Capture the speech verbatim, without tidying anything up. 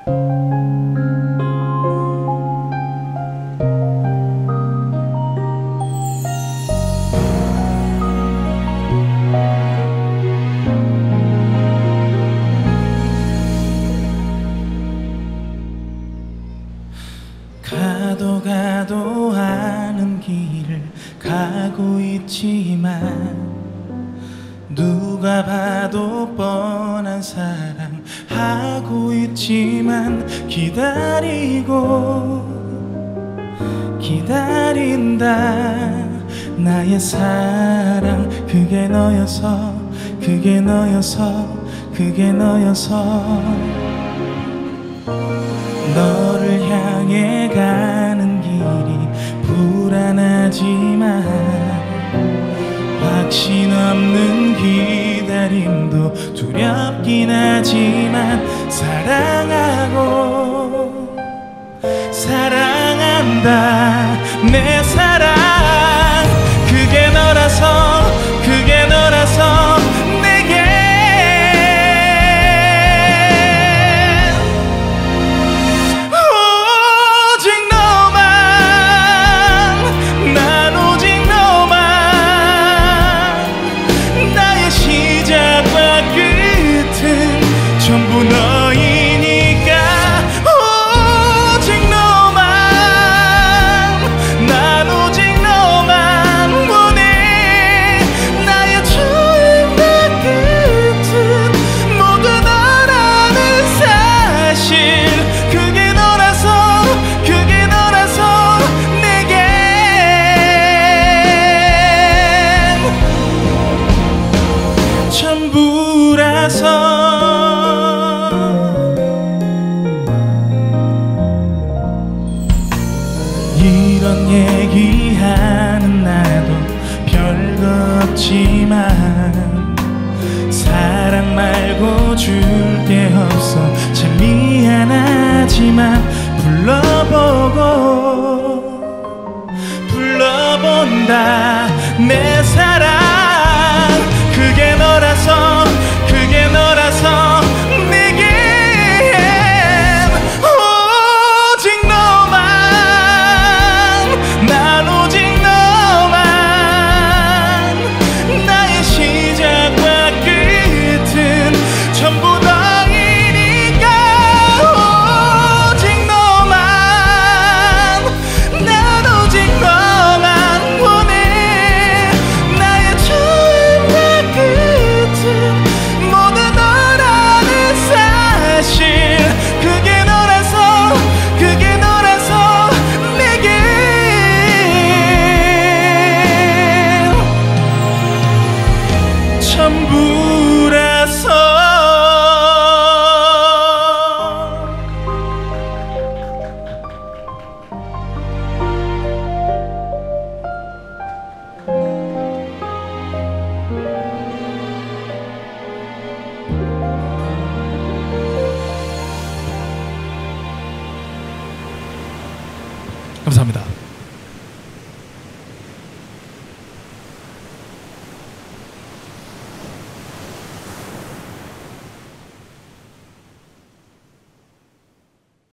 가도 가도 하는 길을 가고 있지만 누가 봐도 뻔한 사랑 하고 있지만 기다리고 기다린다 나의 사랑 그게 너여서 그게 너여서 그게 너여서 너를 향해 가는 길이 불안하지만 확신 없는 기다림도 두렵긴 하지만 사랑하고 사랑한다 내 사랑 그게 너라서 그게 너라서 내게 전부 너이니까 오직 너만 난 오직 너만 원해 나의 처음과 끝은 모두 너라는 사실 그게 너라서 그게 너라서 내겐 전부라서 이런 얘기하는 나도 별거 없지만 사랑 말고 줄 게 없어 참 미안하지만 불러보고 불러본다 내 사랑